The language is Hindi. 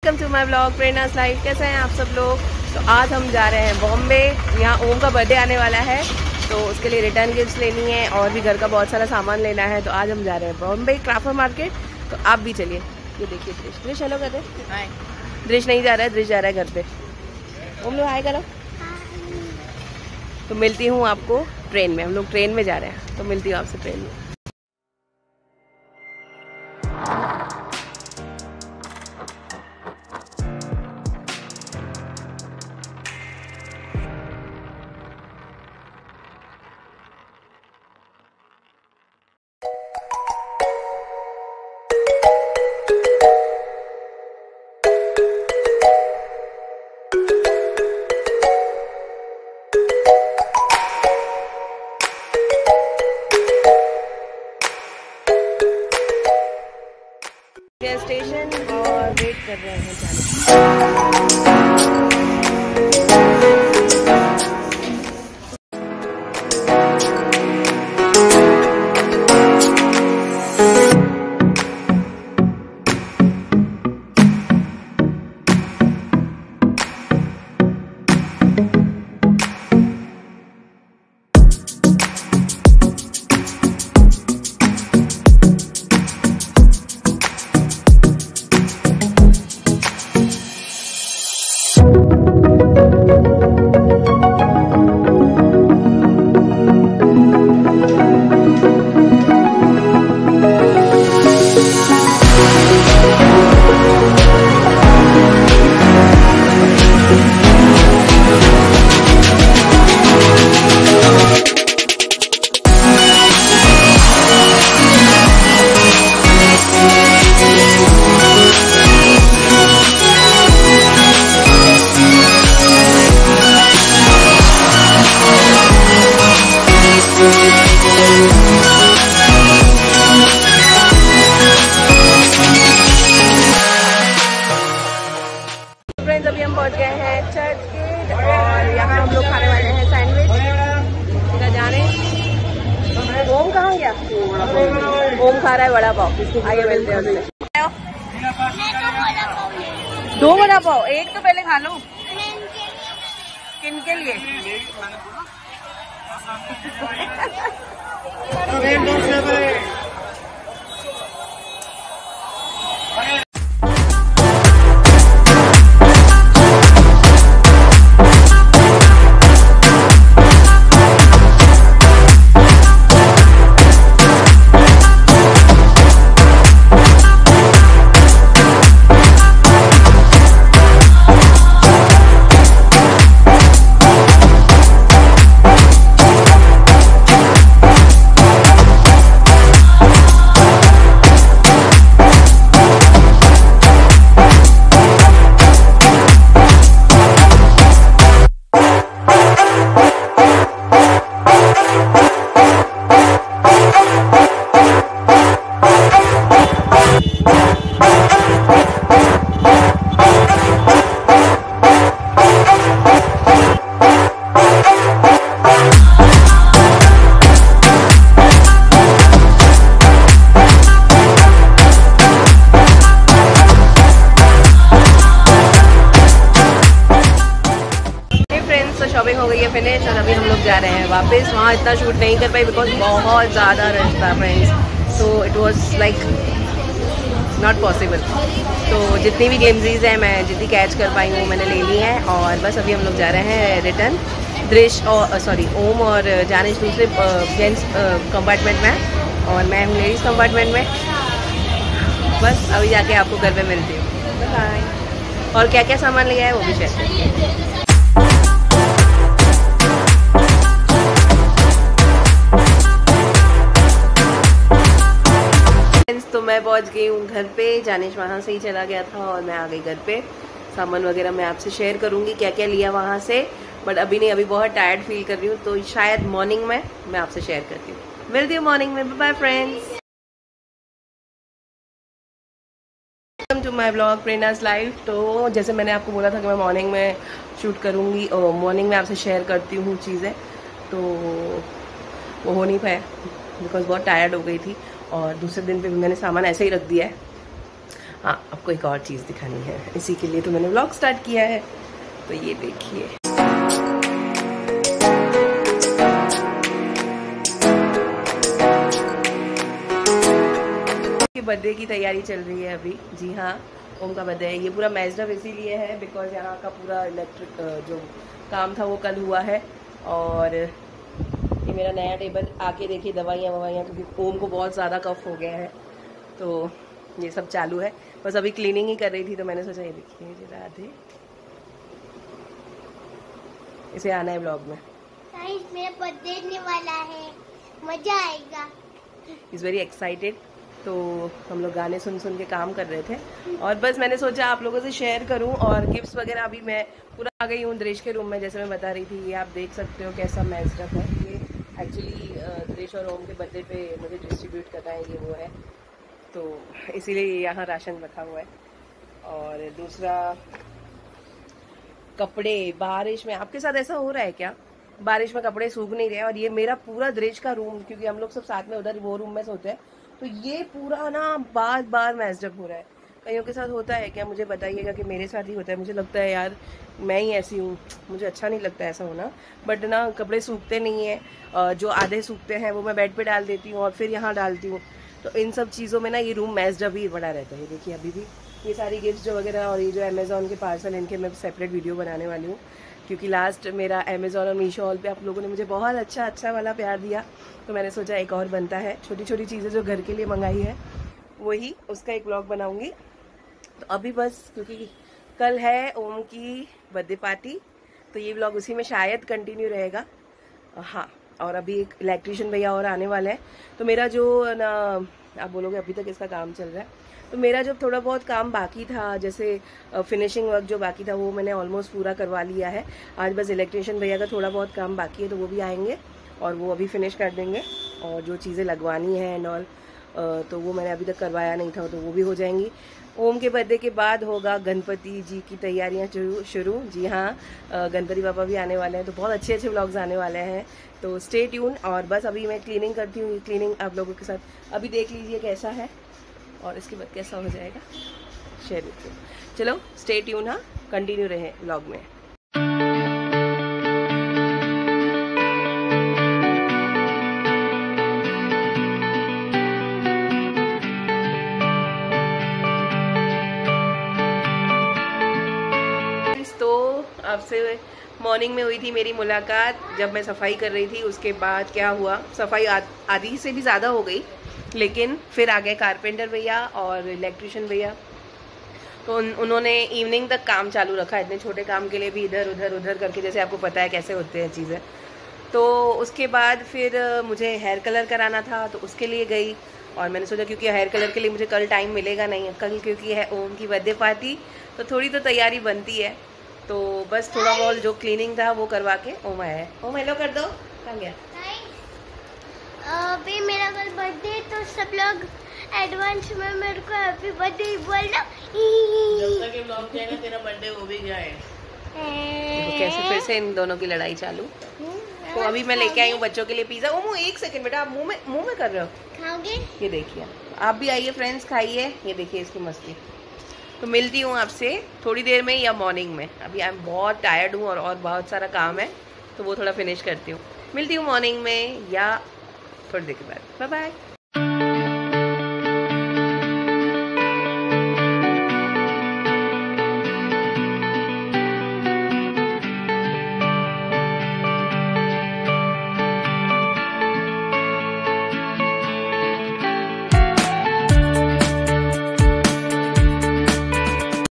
Welcome to my blog Prerna's life. कैसे हैं आप सब लोग। तो आज हम जा रहे हैं बॉम्बे। यहाँ ओम का बर्थडे आने वाला है तो उसके लिए रिटर्न गिफ्ट्स लेनी है और भी घर का बहुत सारा सामान लेना है। तो आज हम जा रहे हैं बॉम्बे क्राफ्ट मार्केट। तो आप भी चलिए। ये देखिए दृश्य हेलो कर रहे। दृश्य नहीं जा रहा है, दृश्य जा रहा है घर पे। ओम लोग हाय करो। तो मिलती हूँ आपको ट्रेन में। हम लोग ट्रेन में जा रहे हैं तो मिलती हूँ आपसे ट्रेन में। स्टेशन और वेट कर रहे हैं जाने। अभी हम पहुंच गए हैं चर्च गेट और यहाँ हम लोग खाने वाले हैं सैंडविच। सीधा जाने। ओम कहाँ गया? ओम खा रहा है वड़ा पाव। आइए मिलते हैं उससे। 2 वड़ा पाव। एक तो पहले खा लो। किन के लिए? शॉपिंग हो गई है फिनिश और अभी हम लोग जा रहे हैं वापस। वहाँ इतना शूट नहीं कर पाई बिकॉज बहुत ज़्यादा रश था friends. So it was like not possible. तो जितनी भी गेम्स हैं मैं जितनी कैच कर पाई हूँ मैंने ले ली हैं और बस अभी हम लोग जा रहे हैं रिटर्न। दृश्य और सॉरी ओम और जानिश दूसरे जेंट्स कंपार्टमेंट में और मैं हूँ लेडीज़ कंपार्टमेंट में। बस अभी जाके आपको घर पे मिलती हूँ। बाय। और क्या क्या सामान लिया है वो भी शेयर करती हूँ। तो मैं पहुंच गई हूँ घर पे। जानिश वहाँ से ही चला गया था और मैं आ गई घर पे। सामान वगैरह मैं आपसे शेयर करूँगी क्या क्या लिया वहाँ से, बट अभी नहीं। अभी बहुत टायर्ड फील कर रही हूँ तो शायद मॉर्निंग में मैं आपसे शेयर करती हूँ। मिलती हूँ मॉर्निंग में। Bye friends. Welcome to my blog Prerna's life. तो जैसे मैंने आपको बोला था कि मैं मॉर्निंग में शूट करूँगी और मॉर्निंग में आपसे शेयर करती हूँ चीज़ें, तो वो हो नहीं पाया बिकॉज बहुत टायर्ड हो गई थी और दूसरे दिन पे भी मैंने सामान ऐसे ही रख दिया है। हाँ, आपको एक और चीज़ दिखानी है, इसी के लिए तो मैंने व्लॉग स्टार्ट किया है। तो ये देखिए, बर्थडे की तैयारी चल रही है अभी। जी हाँ, ओम का बर्थडे है। ये पूरा मैच्ड अप इसीलिए है बिकॉज यहाँ का पूरा इलेक्ट्रिक जो काम था वो कल हुआ है। और ये मेरा नया टेबल, आके देखिए दवाइयाँ ववाइयाँ, क्योंकि ओम को बहुत ज़्यादा कफ हो गया है तो ये सब चालू है। बस अभी क्लीनिंग ही कर रही थी तो मैंने सोचा ये देखिए जरा आधे, इसे आना है ब्लॉग में। मेरा बर्थडे वाला है, मजा आएगा। Is very excited. तो हम लोग गाने सुन सुन के काम कर रहे थे और बस मैंने सोचा आप लोगों से शेयर करूं। और गिफ्ट्स वगैरह अभी मैं पूरा आ गई हूँ दृश के रूम में, जैसे मैं बता रही थी। ये आप देख सकते हो कैसा मैच्ड अप है। ये एक्चुअली दृश और ओम के बर्थडे पे मुझे डिस्ट्रीब्यूट करना है, ये वो है, तो इसीलिए यहाँ राशन रखा हुआ है। और दूसरा कपड़े, बारिश में आपके साथ ऐसा हो रहा है क्या? बारिश में कपड़े सूख नहीं रहे। और ये मेरा पूरा दृश का रूम, क्योंकि हम लोग सब साथ में उधर वो रूम में सोते हैं, तो ये पूरा ना बार बार मैच्ड अप हो रहा है। कईयों के साथ होता है क्या, मुझे बताइएगा कि मेरे साथ ही होता है। मुझे लगता है यार मैं ही ऐसी हूँ, मुझे अच्छा नहीं लगता ऐसा होना। बट ना कपड़े सूखते नहीं है, जो आधे सूखते हैं वो मैं बेड पे डाल देती हूँ और फिर यहाँ डालती हूँ। तो इन सब चीज़ों में ना ये रूम मैच्ड अप ही बड़ा रहता है। देखिए अभी भी ये सारी गिफ्ट्स जो वगैरह और ये जो अमेज़ॉन के पार्सल, इनके मैं सेपरेट वीडियो बनाने वाली हूँ, क्योंकि लास्ट मेरा अमेज़ॉन और मीशो हॉल पे आप लोगों ने मुझे बहुत अच्छा वाला प्यार दिया। तो मैंने सोचा एक और बनता है, छोटी छोटी चीज़ें जो घर के लिए मंगाई है वही, उसका एक व्लॉग बनाऊंगी। तो अभी बस क्योंकि कल है ओम की बर्थडे पार्टी, तो ये व्लॉग उसी में शायद कंटिन्यू रहेगा। हाँ, और अभी एक इलेक्ट्रीशियन भैया और आने वाले हैं। तो मेरा जो ना, आप बोलोगे अभी तक इसका काम चल रहा है, तो मेरा जो थोड़ा बहुत काम बाकी था, जैसे फिनिशिंग वर्क जो बाकी था वो मैंने ऑलमोस्ट पूरा करवा लिया है। आज बस इलेक्ट्रीशियन भैया का थोड़ा बहुत काम बाकी है, तो वो भी आएंगे और वो अभी फिनिश कर देंगे। और जो चीज़ें लगवानी है एंड ऑल, तो वो मैंने अभी तक करवाया नहीं था, तो वो भी हो जाएंगी। ओम के बर्थडे के बाद होगा गणपति जी की तैयारियां शुरू। जी हाँ, गणपति पापा भी आने वाले हैं, तो बहुत अच्छे व्लॉग्स आने वाले हैं, तो स्टे ट्यून। और बस अभी मैं क्लीनिंग करती हूँ, क्लीनिंग आप लोगों के साथ अभी देख लीजिए कैसा है और इसके बाद कैसा हो जाएगा शेयर विथ यू। चलो स्टे ट्यून, हाँ, कंटिन्यू रहे व्लॉग में। तो आपसे मॉर्निंग में हुई थी मेरी मुलाकात, जब मैं सफाई कर रही थी। उसके बाद क्या हुआ, सफाई आधी से भी ज़्यादा हो गई, लेकिन फिर आ गए कारपेंटर भैया और इलेक्ट्रिशियन भैया। तो उन्होंने इवनिंग तक काम चालू रखा, इतने छोटे काम के लिए भी इधर उधर करके, जैसे आपको पता है कैसे होते हैं चीज़ें। तो उसके बाद फिर मुझे हेयर कलर कराना था, तो उसके लिए गई। और मैंने सोचा क्योंकि हेयर कलर के लिए मुझे कल टाइम मिलेगा नहीं, कल क्योंकि है ओम की बर्थडे पार्टी, तो थोड़ी तो तैयारी बनती है। तो बस थोड़ा बहुत जो क्लीनिंग था वो करवा के ओम आया है। ओम हेलो कर दो, कहाँ गया? अभी मेरा कल बर्थडे, तो सब लोग एडवांस में मेरे को हैप्पी बर्थडे बोलना। जब तक ये व्लॉग जाएगा तेरा बर्थडे हो भी जाए। तो कैसे फिर से इन दोनों की लड़ाई चालू। तो अभी मैं लेके आई हूँ बच्चों के लिए पिज्जा। ओम एक सेकंड बेटा, आप मुंह में कर रहे हो? खाओगे? ये देखिए, आप भी आइए फ्रेंड्स, खाइए। ये देखिए इसकी मस्ती। तो मिलती हूँ आपसे थोड़ी देर में या मॉर्निंग में। अभी आई एम बहुत टायर्ड हूँ और बहुत सारा काम है, तो वो थोड़ा फिनिश करती हूँ। मिलती हूँ मॉर्निंग में या थोड़ी देर के बाद। Bye bye.